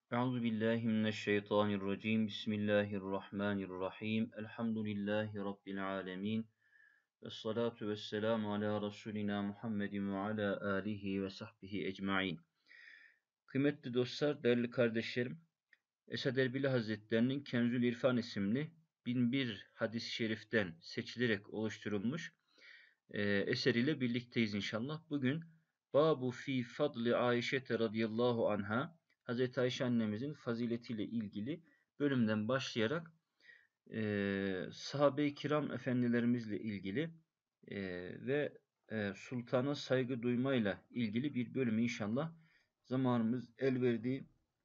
Euzu billahi mineşşeytanirracim. Bismillahirrahmanirrahim. Elhamdülillahi rabbil alamin. Ves salatu vesselamu ala rasulina Muhammedin ve ala alihi ve sahbihi ecmaîn. Kıymetli dostlar, değerli kardeşlerim, Esad Erbili Hazretlerinin Kenzül İrfan isimli 1001 hadis-i şeriften seçilerek oluşturulmuş eseriyle birlikteyiz inşallah. Bugün Babu fi fadli Ayşe radıyallahu anha, Hazreti Ayşe annemizin faziletiyle ilgili bölümden başlayarak sahabe-i kiram efendilerimizle ilgili ve sultana saygı duymayla ilgili bir bölümü inşallah zamanımız el verdiği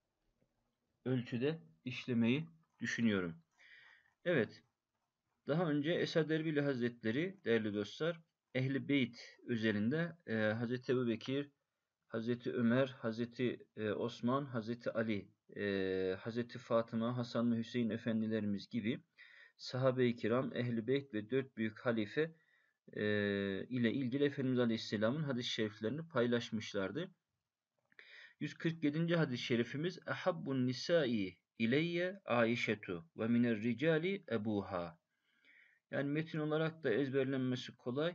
ölçüde işlemeyi düşünüyorum. Evet, daha önce Esad Erbili Hazretleri değerli dostlar Ehl-i Beyt üzerinde Hazreti Ebubekir, Hazreti Ömer, Hazreti Osman, Hazreti Ali, Hazreti Fatıma, Hasan ve Hüseyin efendilerimiz gibi sahabe-i kiram, Ehl-i Beyt ve dört büyük halife ile ilgili Efendimiz Aleyhisselam'ın hadis-i şeriflerini paylaşmışlardı. 147. hadis-i şerifimiz Ehabbun nisai ileyye Aişetu ve miner ricali ebuha. Yani metin olarak da ezberlenmesi kolay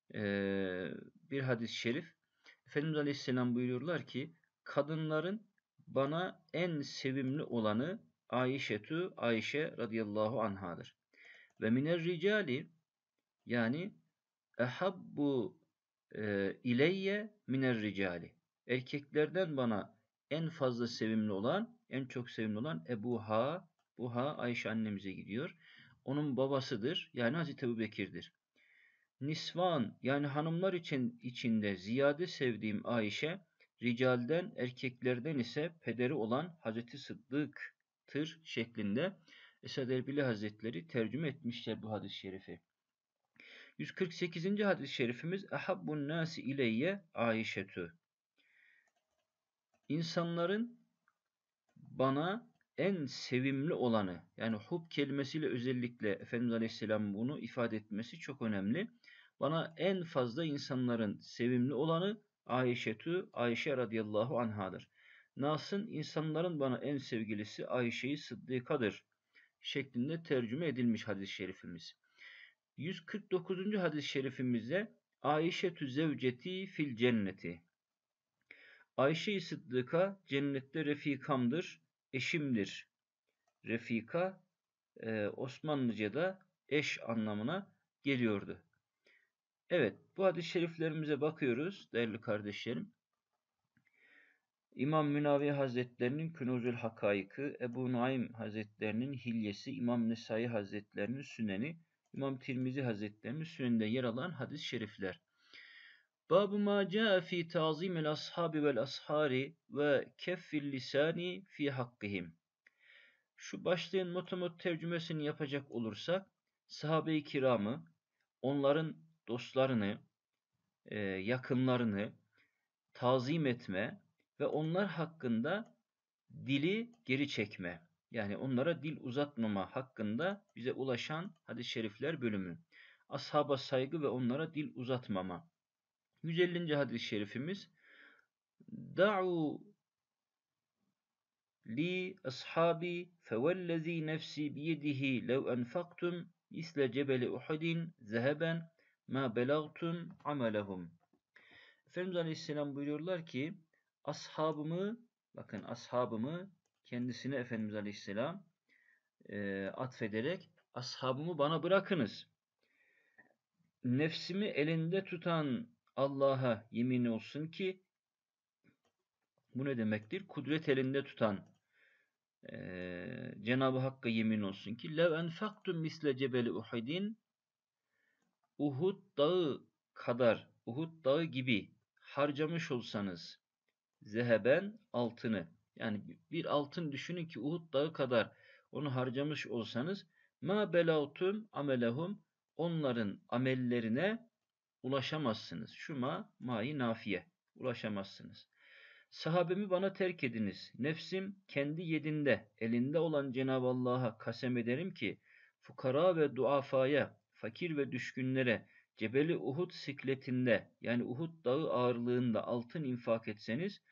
bir hadis-i şerif. Efendimiz Aleyhisselam buyuruyorlar ki kadınların bana en sevimli olanı Ayşetu, Ayşe radıyallahu anhadır. Ve miner ricali yani ehabbu ileyye miner ricali. Erkeklerden bana en fazla sevimli olan, en çok sevimli olan Ebuha, Buha Ayşe annemize gidiyor. Onun babasıdır. Yani Hazreti Ebubekir'dir. Nisvan yani hanımlar içinde ziyade sevdiğim Ayşe, ricalden erkeklerden ise pederi olan Hazreti Sıddık'tır şeklinde Esad Erbili Hazretleri tercüme etmişler bu hadis-i şerifi. 148. hadis-i şerifimiz Ehabbun nasi ileyye Ayşetü. İnsanların bana en sevimli olanı, yani hub kelimesiyle özellikle Efendimiz Aleyhisselam bunu ifade etmesi çok önemli. Bana en fazla insanların sevimli olanı Ayşetü, Ayşe radıyallahu anhadır. Nas'ın insanların bana en sevgilisi Ayşe-i Sıddıka'dır şeklinde tercüme edilmiş hadis-i şerifimiz. 149. hadis-i şerifimizde Ayşetü zevceti fil cenneti. Ayşe-i Sıddıka cennette refikamdır, eşimdir. Refika Osmanlıca'da eş anlamına geliyordu. Evet, bu hadis-i şeriflerimize bakıyoruz değerli kardeşlerim. İmam Münavi Hazretlerinin Künûzül Hakâikı, Ebu Nuaym Hazretlerinin Hilyesi, İmam Nesai Hazretlerinin Süneni, İmam Tirmizi Hazretlerinin Süneninde yer alan hadis-i şerifler. Bâbu mâ câe fî ta'zîmil ashâbi vel ashâri ve keffil lisâni fî hakkihim. Şu başlığın motomot tercümesini yapacak olursak, sahabe-i kiramı, onların dostlarını, yakınlarını tazim etme ve onlar hakkında dili geri çekme. Yani onlara dil uzatmama hakkında bize ulaşan hadis-i şerifler bölümü. Ashaba saygı ve onlara dil uzatmama. 150. hadis-i şerifimiz Da'u li ashabi fevellezî nefsi biyedihi lev enfaktum misle cebeli Uhudin zeheben ma belagtum amelehum. Efendimiz Aleyhisselam buyuruyorlar ki ashabımı, bakın ashabımı kendisine Efendimiz Aleyhisselam atfederek ashabımı bana bırakınız. Nefsimi elinde tutan Allah'a yemin olsun ki bu ne demektir? Kudret elinde tutan Cenab-ı Hakk'a yemin olsun ki lev enfaktum misle cebeli Uhudin Uhud dağı kadar, Uhud dağı gibi harcamış olsanız zeheben altını, yani bir altın düşünün ki Uhud dağı kadar onu harcamış olsanız ma belautum amelehum onların amellerine ulaşamazsınız. Şu ma'yı nafiye ulaşamazsınız. Sahabemi bana terk ediniz. Nefsim kendi yedinde, elinde olan Cenab-ı Allah'a kasem ederim ki fukara ve duafaya, fakir ve düşkünlere Cebeli Uhud sikletinde yani Uhud dağı ağırlığında altın infak etseniz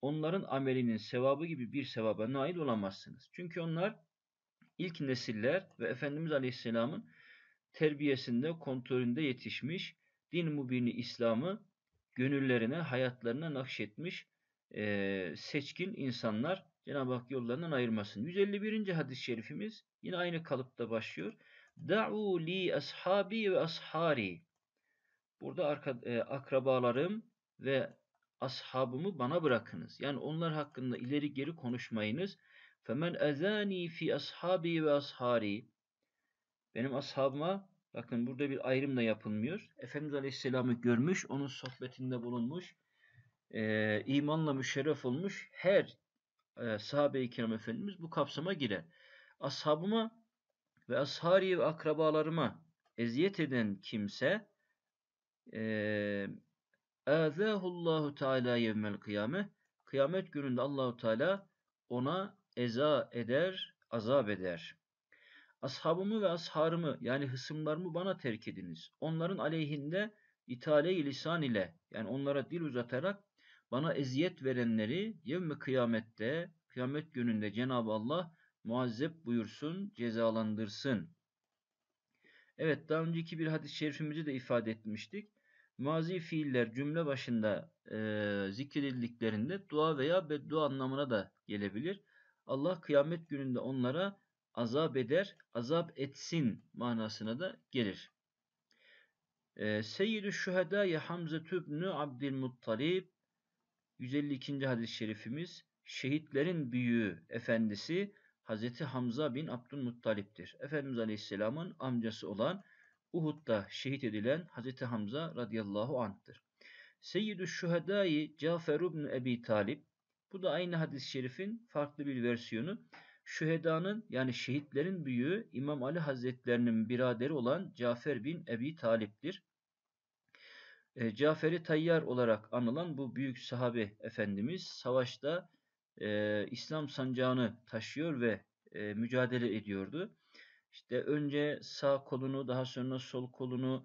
onların amelinin sevabı gibi bir sevaba nail olamazsınız. Çünkü onlar ilk nesiller ve Efendimiz Aleyhisselam'ın terbiyesinde, kontrolünde yetişmiş, din mubini İslam'ı gönüllerine, hayatlarına nakşetmiş seçkin insanlar. Cenab-ı Hak yollarından ayırmasın. 151. hadis-i şerifimiz yine aynı kalıpta başlıyor. Da'u li ashabi ve ashari. Burada akrabalarım ve ashabımı bana bırakınız. Yani onlar hakkında ileri geri konuşmayınız. Femen ezani fi ashabi ve ashari. Benim ashabıma, bakın burada bir ayrım da yapılmıyor. Efendimiz Aleyhisselam'ı görmüş, onun sohbetinde bulunmuş, imanla müşerref olmuş her sahabe-i kiram Efendimiz bu kapsama girer. Ashabıma ve ashari ve akrabalarıma eziyet eden kimse Allahu Teala yevmel kıyame, kıyamet gününde Allahu Teala ona eza eder, azap eder. Ashabımı ve asharımı yani hısımlarımı bana terk ediniz. Onların aleyhinde itale-i lisan ile yani onlara dil uzatarak bana eziyet verenleri yevmi kıyamette, kıyamet gününde Cenab-ı Allah muazzep buyursun, cezalandırsın. Evet, daha önceki bir hadis-i şerifimizi de ifade etmiştik. Mazi fiiller cümle başında zikredildiklerinde dua veya beddua anlamına da gelebilir. Allah kıyamet gününde onlara azap eder, azap etsin manasına da gelir. Seyyid-i Şühedâ-i Hamze ibn Abdülmuttalib 152. hadis-i şerifimiz şehitlerin büyüğü efendisi Hazreti Hamza bin Abdülmuttalip'tir. Efendimiz Aleyhisselam'ın amcası olan Uhud'da şehit edilen Hazreti Hamza radıyallahu anh'tır. Seyyid-i Şühedâ-i Cafer ibn Ebi Talib, bu da aynı hadis-i şerifin farklı bir versiyonu. Şühedanın yani şehitlerin büyüğü İmam Ali Hazretlerinin biraderi olan Cafer bin Ebi Talip'tir. Cafer-i Tayyar olarak anılan bu büyük sahabe efendimiz savaşta İslam sancağını taşıyor ve mücadele ediyordu. İşte önce sağ kolunu daha sonra sol kolunu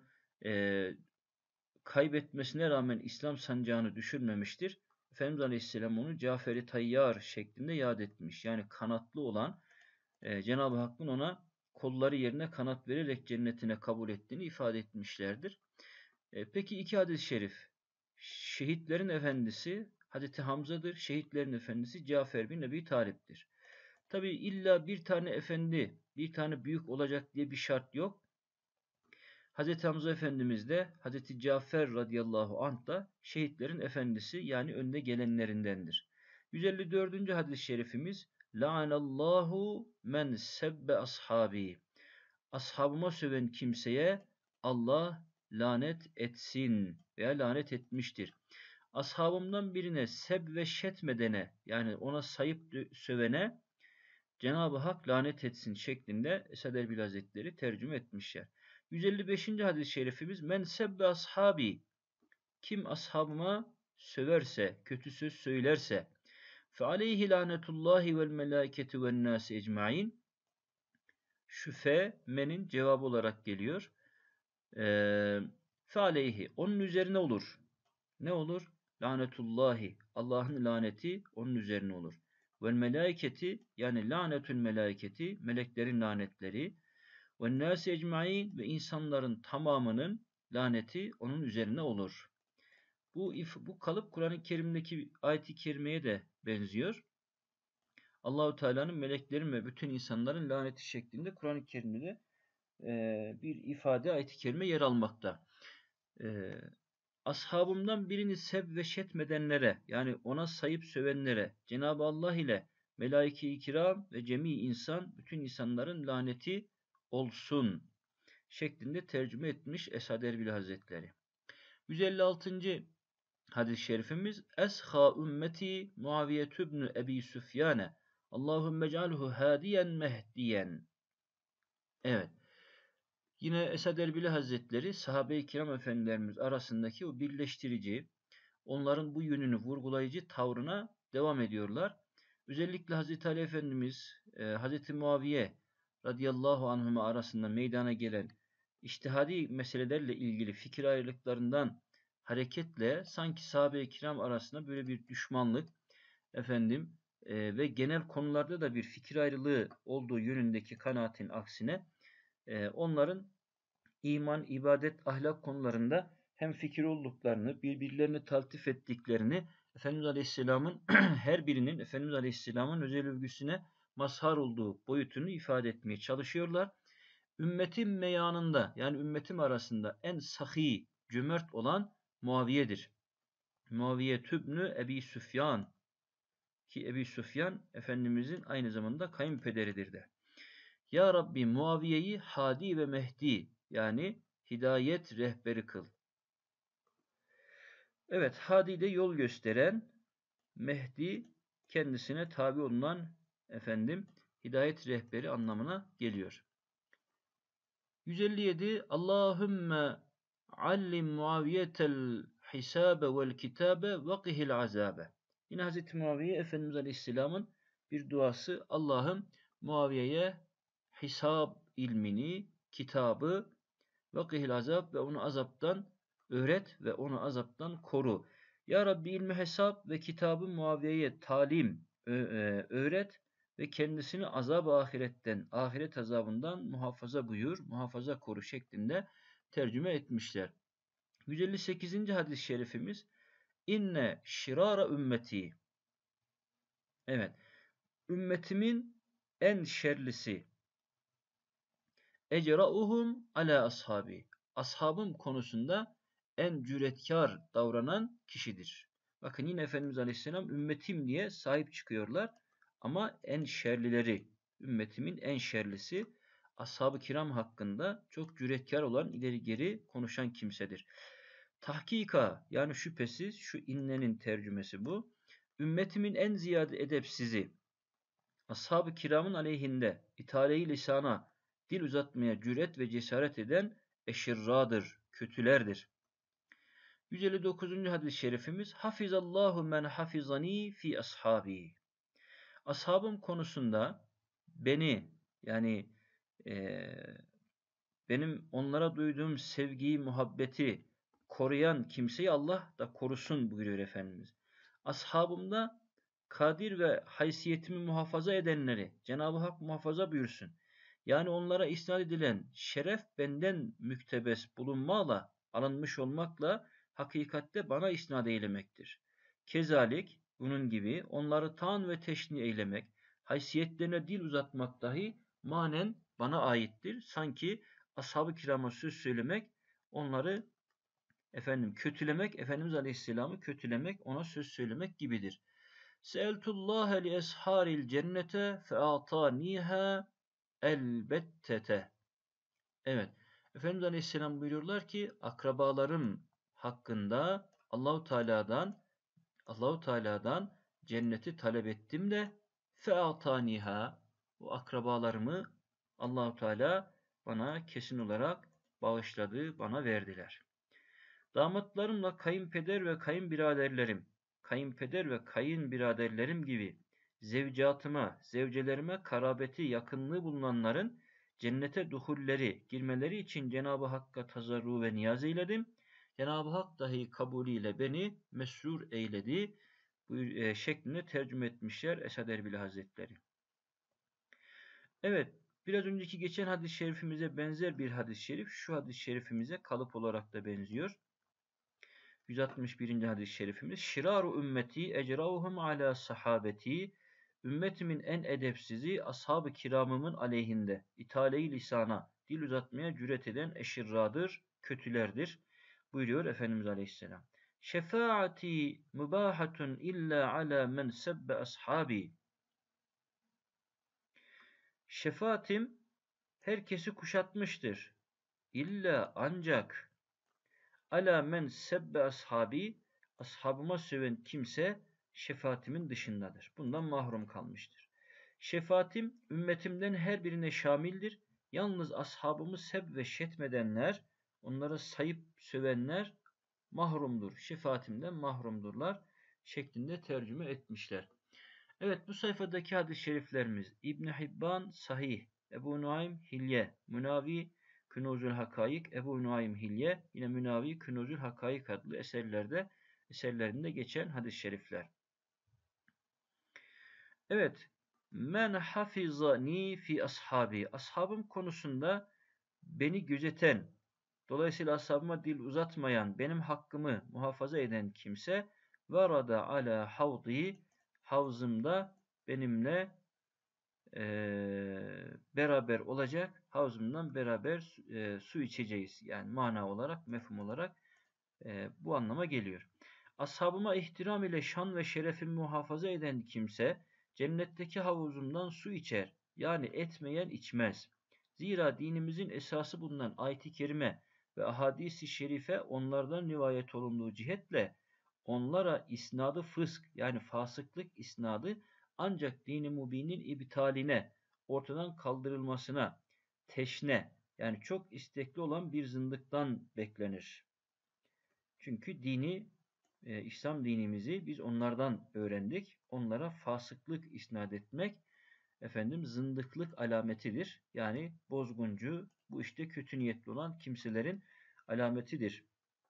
kaybetmesine rağmen İslam sancağını düşürmemiştir. Efendimiz Aleyhisselam onu Cafer-i Tayyar şeklinde yad etmiş. Yani kanatlı olan Cenab-ı Hakk'ın ona kolları yerine kanat vererek cennetine kabul ettiğini ifade etmişlerdir. Peki iki hadis-i şerif. Şehitlerin efendisi Hazreti Hamza'dır. Şehitlerin efendisi Cafer bin Ebi Talip'tir. Tabi illa bir tane efendi, bir tane büyük olacak diye bir şart yok. Hazreti Hamza Efendimiz de Hazreti Cafer radıyallahu anh da şehitlerin efendisi yani önde gelenlerindendir. 154. hadis-i şerifimiz La'anallahu men sebbe ashabi. Ashabıma söven kimseye Allah lanet etsin veya lanet etmiştir. Ashabımdan birine seb ve şetmedene yani ona sayıp sövene Cenab-ı Hak lanet etsin şeklinde Esad Erbil Hazretleri tercüme etmişler. 155. hadis-i şerifimiz men sebbe ashabi, kim ashabıma söverse, kötü söz söylerse fe aleyhi lanetullahi vel melâiketi ven nâsi ecmaîn. Şu fe menin cevabı olarak geliyor. Fe aleyhi onun üzerine olur. Ne olur? Lanetullahi Allah'ın laneti onun üzerine olur. Vel melaiketi yani lanetül melaiketi meleklerin lanetleri ve nâsi ecmaîn ve insanların tamamının laneti onun üzerine olur. Bu kalıp Kur'an-ı Kerim'deki ayet-i kerimeye de benziyor. Allahu Teala'nın meleklerin ve bütün insanların laneti şeklinde Kur'an-ı Kerim'de de bir ifade ayet-i kerime yer almakta. Ashabımdan birini sev ve şetmedenlere yani ona sayıp sövenlere Cenab-ı Allah ile melaike-i kiram ve cemi insan bütün insanların laneti olsun şeklinde tercüme etmiş Esad Erbil Hazretleri. 156. hadis-i şerifimiz Esha ümmeti Muaviye ibn Ebi Süfyane Allahümme cealhu hadiyen mehdiyen. Evet. Yine Esad Erbili Hazretleri sahabe-i kiram efendilerimiz arasındaki o birleştirici, onların bu yönünü vurgulayıcı tavrına devam ediyorlar. Özellikle Hazreti Ali Efendimiz, Hazreti Muaviye radıyallahu anhuma arasında meydana gelen içtihadi meselelerle ilgili fikir ayrılıklarından hareketle sanki sahabe-i kiram arasında böyle bir düşmanlık, Ve genel konularda da bir fikir ayrılığı olduğu yönündeki kanaatin aksine onların iman, ibadet, ahlak konularında hem fikir olduklarını, birbirlerini taltif ettiklerini, Efendimiz Aleyhisselam'ın her birinin Efendimiz Aleyhisselam'ın özel övgüsüne mazhar olduğu boyutunu ifade etmeye çalışıyorlar. Ümmetin meyanında, yani ümmetim arasında en sahi, cömert olan Muaviye'dir. Muaviye tübnü Ebi Süfyan, ki Ebi Süfyan Efendimizin aynı zamanda kayınpederidir de. Ya Rabbi Muaviye'yi hadi ve mehdi, yani hidayet rehberi kıl. Evet, hadi de yol gösteren, mehdi kendisine tabi olunan hidayet rehberi anlamına geliyor. 157 Allahümme allim Muaviyetel hisabe vel kitabe ve qihil azabe. Yine Hz. Muaviye Efendimiz Aleyhisselam'ın bir duası. Allah'ım Muaviye'ye hesap ilmini, kitabı ve qihil azab ve onu azaptan öğret ve onu azaptan koru. Ya Rabbi ilmi hesap ve kitabı Muaviye'ye talim öğret ve kendisini azab-ı ahiretten, ahiret azabından muhafaza buyur, muhafaza koru şeklinde tercüme etmişler. 158. hadis-i şerifimiz İnne şirara ümmeti. Evet. Ümmetimin en şerlisi ecra'uhum ala ashabi. Ashabım konusunda en cüretkar davranan kişidir. Bakın yine Efendimiz Aleyhisselam ümmetim diye sahip çıkıyorlar. Ama en şerlileri, ümmetimin en şerlisi ashab-ı kiram hakkında çok cüretkar olan, ileri geri konuşan kimsedir. Tahkika, yani şüphesiz, şu innenin tercümesi bu. Ümmetimin en ziyade edepsizi, ashab-ı kiramın aleyhinde itale-i lisana, dil uzatmaya cüret ve cesaret eden eşirradır, kötülerdir. 159. hadis-i şerifimiz Hafizallahu men hafizani fi ashabi. Ashabım konusunda beni, yani benim onlara duyduğum sevgiyi, muhabbeti koruyan kimseyi Allah da korusun buyuruyor Efendimiz. Ashabımda kadir ve haysiyetimi muhafaza edenleri Cenab-ı Hak muhafaza buyursun. Yani onlara isnat edilen şeref benden müktebes bulunmakla, alınmış olmakla hakikatte bana isnat eylemektir. Kezalik bunun gibi onları taan ve teşni eylemek, haysiyetlerine dil uzatmak dahi manen bana aittir. Sanki ashab-ı kirama söz söylemek, onları kötülemek, Efendimiz Aleyhisselam'ı kötülemek, ona söz söylemek gibidir. Seeltullâhe li esharil cennete feataniha elbettete. Evet. Efendimiz Aleyhisselam buyuruyorlar ki akrabalarım hakkında Allahu Teala'dan cenneti talep ettim de feataniha, bu akrabalarımı Allahu Teala bana kesin olarak bağışladı, bana verdiler. Damatlarımla kayınpeder ve kayınbiraderlerim gibi zevcelerime karabeti, yakınlığı bulunanların cennete girmeleri için Cenab-ı Hakk'a tazarru ve niyaz eyledim. Cenab-ı Hak dahi kabulüyle beni mesrur eyledi şeklinde tercüme etmişler Esad Erbil Hazretleri. Evet, biraz önceki geçen hadis-i şerifimize benzer bir hadis-i şerif, şu hadis-i şerifimize kalıp olarak da benziyor. 161. hadis-i şerifimiz Şiraru ümmeti ecrauhum ala sahabeti. Ümmetimin en edepsizi ashab-ı kiramımın aleyhinde itale-i lisana, dil uzatmaya cüret eden eşirradır, kötülerdir buyuruyor Efendimiz Aleyhisselam. Şefaati mübahatun illa ala men sebbe ashabi. Şefaatim herkesi kuşatmıştır. İlla ancak ala men sebbe ashabi, ashabıma söven kimse şefaatimin dışındadır. Bundan mahrum kalmıştır. Şefaatim ümmetimden her birine şamildir. Yalnız ashabımı seb ve şetmedenler, onları sayıp sövenler mahrumdur. Şefaatimden mahrumdurlar şeklinde tercüme etmişler. Evet, bu sayfadaki hadis-i şeriflerimiz İbn Hibban Sahih, Ebu Nuaym Hilye, Münavi Künuzül Hakayık, Ebu Nuaym Hilye, yine Münavi Künuzül Hakayık adlı eserlerinde geçen hadis-i şerifler. Evet. Men hafizani fi ashabi. Ashabım konusunda beni gözeten, dolayısıyla ashabıma dil uzatmayan, benim hakkımı muhafaza eden kimse varada ala havdi, havzımda benimle beraber olacak, havzımdan beraber su içeceğiz. Yani mana olarak, mefhum olarak bu anlama geliyor. Ashabıma ihtiram ile şan ve şerefimi muhafaza eden kimse cennetteki havuzumdan su içer. Yani etmeyen içmez. Zira dinimizin esası bulunan ayet-i kerime ve ahadis-i şerife onlardan rivayet olunduğu cihetle onlara isnadı fısk yani fasıklık isnadı ancak dini mübinin ibtaline, ortadan kaldırılmasına, teşne yani çok istekli olan bir zındıktan beklenir. Çünkü İslam dinimizi biz onlardan öğrendik. Onlara fasıklık isnat etmek, zındıklık alametidir. Yani bozguncu, bu işte kötü niyetli olan kimselerin alametidir.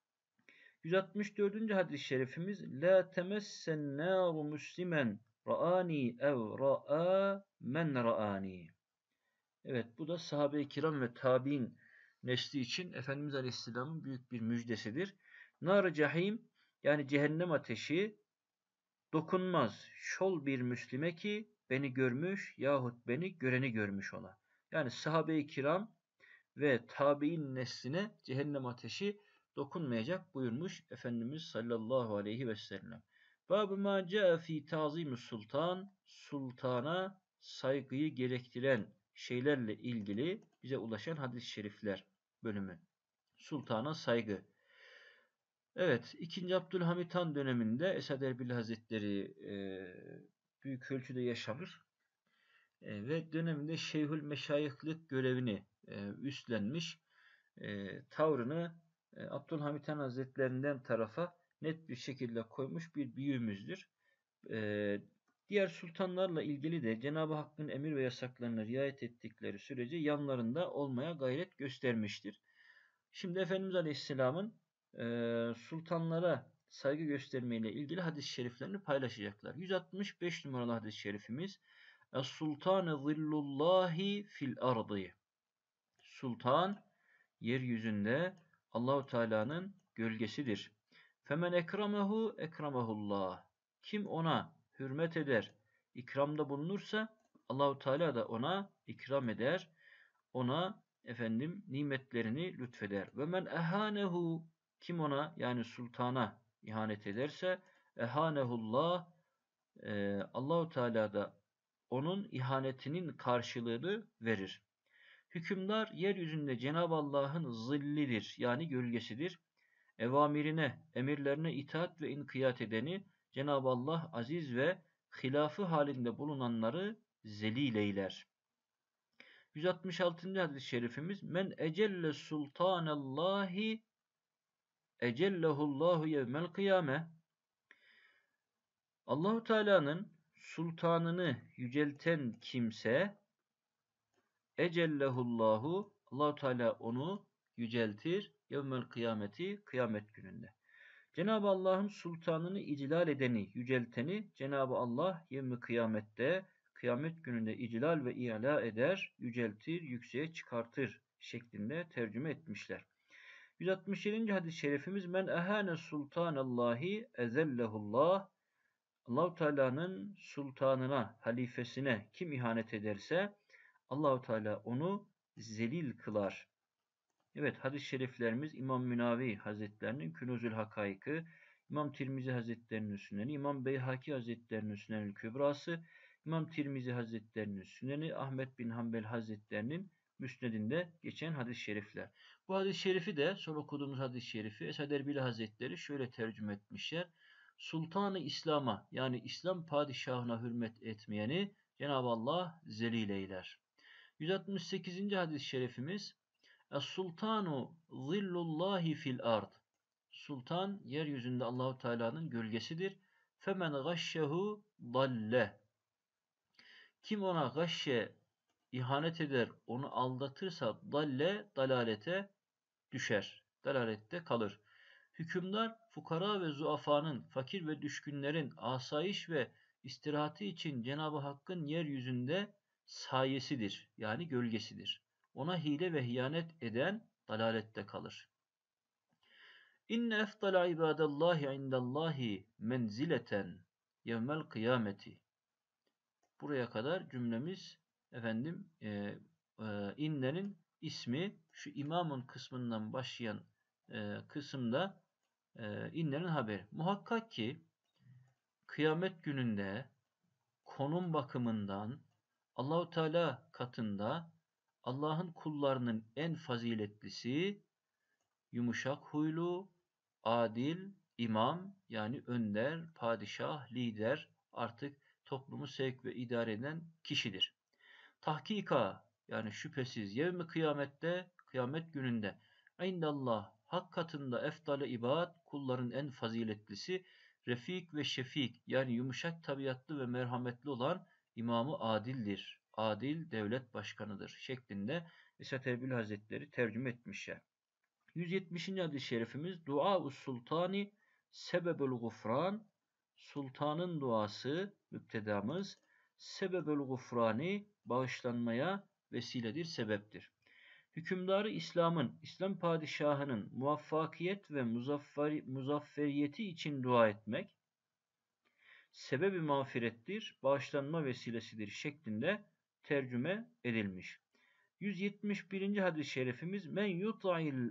164. hadis-i şerifimiz La temessen nâru müslimen ra'ani ev ra'a men ra'ani. Evet, bu da sahabe-i kiram ve tabi'in nesli için Efendimiz Aleyhisselam'ın büyük bir müjdesidir. Nar-ı cehim yani cehennem ateşi dokunmaz şol bir Müslime ki beni görmüş yahut beni göreni görmüş ola. Yani sahabe-i kiram ve tabi'in nesline cehennem ateşi dokunmayacak buyurmuş Efendimiz sallallahu aleyhi ve sellem. Bab-ı ma ca'e fi ta'zim sultan, sultana saygıyı gerektiren şeylerle ilgili bize ulaşan hadis-i şerifler bölümü. Sultana saygı. Evet, 2. Abdülhamit Han döneminde Esad Erbil Hazretleri büyük ölçüde yaşamış ve döneminde Şeyhül Meşayihlik görevini üstlenmiş. Tavrını Abdülhamit Han Hazretlerinden tarafa net bir şekilde koymuş bir büyüğümüzdür. Diğer sultanlarla ilgili de Cenab-ı Hakk'ın emir ve yasaklarına riayet ettikleri sürece yanlarında olmaya gayret göstermiştir. Şimdi Efendimiz Aleyhisselam'ın sultanlara saygı göstermeyle ilgili hadis-i şeriflerini paylaşacaklar. 165 numaralı hadis-i şerifimiz Es-sultane zillullahi fil ardı. Sultan yeryüzünde Allahu Teala'nın gölgesidir. Femen ekramehu ekramehullah. Kim ona hürmet eder, ikramda bulunursa Allahu Teala da ona ikram eder. Ona nimetlerini lütfeder. Ve men ehanehu kim ona yani sultana ihanet ederse ehanehullah Allahu Teala da onun ihanetinin karşılığını verir. Hükümdar yeryüzünde Cenab-ı Allah'ın zillidir yani gölgesidir. Emirlerine itaat ve inkiyat edeni Cenab-ı Allah aziz ve hilafı halinde bulunanları zelil eyler. 166. hadis-i şerifimiz Men ecelle sultanallahi ecellehullahu yevmel kıyame. Allahu Teala'nın sultanını yücelten kimse ecellehullahu Allahu Teala onu yüceltir yevmel kıyameti kıyamet gününde. Cenab-ı Allah'ın sultanını iclal edeni, yücelteni Cenab-ı Allah yevmi kıyamette kıyamet gününde iclal ve i'la eder, yüceltir, yükseğe çıkartır şeklinde tercüme etmişler. 167. hadis-i şerifimiz Men ehane sultanallahi ezellehullah. Allahu Teala'nın sultanına, halifesine kim ihanet ederse Allahu Teala onu zelil kılar. Evet, hadis-i şeriflerimiz İmam Münavi Hazretlerinin Künuzül Hakaykı, İmam Tirmizi Hazretlerinin Süneni, İmam Beyhaki Hazretlerinin Sünenül Kübrası, İmam Tirmizi Hazretlerinin Süneni, Ahmet bin Hanbel Hazretlerinin Müsnedinde geçen hadis-i şerifler. Bu hadis-i şerifi de son okuduğumuz hadis-i şerifi Esad Erbil Hazretleri şöyle tercüme etmişler. Sultanı İslam'a yani İslam padişahına hürmet etmeyeni Cenab-ı Allah zelil eyler. 168. hadis-i şerifimiz Es-sultanu zillullahi fil ard. Sultan yeryüzünde Allahu Teala'nın gölgesidir. Femen gashşehu dalle. Kim ona gashşe ihanet eder, onu aldatırsa dalle dalalete düşer. Dalalette kalır. Hükümdar fukara ve zuafanın, fakir ve düşkünlerin asayiş ve istirahati için Cenab-ı Hakk'ın yeryüzünde sayesidir. Yani gölgesidir. Ona hile ve hiyanet eden dalalette kalır. İnne efdala ibadallahi indallahi menzileten yevmel kıyameti. Buraya kadar cümlemiz innenin ismi şu imamın kısmından başlayan kısımda innenin haberi. Muhakkak ki kıyamet gününde konum bakımından Allahu Teala katında Allah'ın kullarının en faziletlisi, yumuşak huylu, adil, imam yani önder, padişah, lider, artık toplumu sevk ve idare eden kişidir. Tahkika yani şüphesiz yevmi kıyamette, kıyamet gününde indallah hak katında efdal-i ibad kulların en faziletlisi, refik ve şefik yani yumuşak tabiatlı ve merhametli olan İmam-ı Adil'dir. Adil devlet başkanıdır şeklinde Esat Erbil Hazretleri tercüme etmişler. 170. hadis-i şerifimiz Dua-u Sultani sebebül gufran, sultanın duası müptedamız, sebebül gufrani bağışlanmaya vesiledir, sebeptir. Hükümdarı İslam'ın, İslam padişahının muvaffakiyet ve muzafferiyeti için dua etmek, sebebi mağfirettir, bağışlanma vesilesidir şeklinde tercüme edilmiş. 171. hadis-i şerifimiz Men yuta'il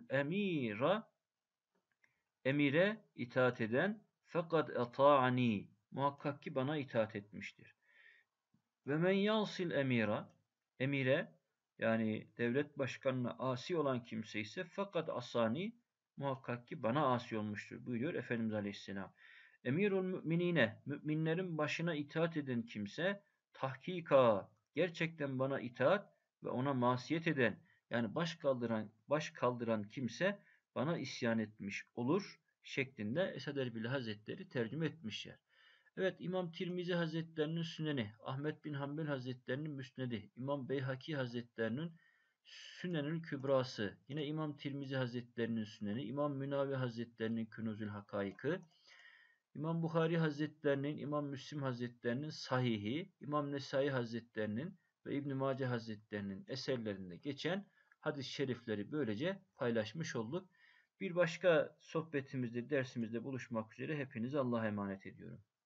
emire itaat eden fakat ata'ani muhakkak ki bana itaat etmiştir. Ve men yasil emire yani devlet başkanına asi olan kimse ise fakat asani muhakkak ki bana asi olmuştur buyuruyor Efendimiz Aleyhisselam. Emirul müminine müminlerin başına itaat eden kimse tahkika gerçekten bana itaat ve ona masiyet eden yani baş kaldıran kimse bana isyan etmiş olur şeklinde Esad Erbil Hazretleri tercüme etmişler. Evet, İmam Tirmizi Hazretlerinin Süneni, Ahmet bin Hanbel Hazretlerinin Müsnedi, İmam Beyhaki Hazretlerinin Sünenül Kübrası, yine İmam Tirmizi Hazretlerinin Süneni, İmam Münavi Hazretlerinin Künuzül Hakaikı, İmam Buhari Hazretlerinin, İmam Müslim Hazretlerinin Sahihi, İmam Nesai Hazretlerinin ve İbn-i Mace Hazretlerinin eserlerinde geçen hadis-i şerifleri böylece paylaşmış olduk. Bir başka sohbetimizde, dersimizde buluşmak üzere hepinizi Allah'a emanet ediyorum.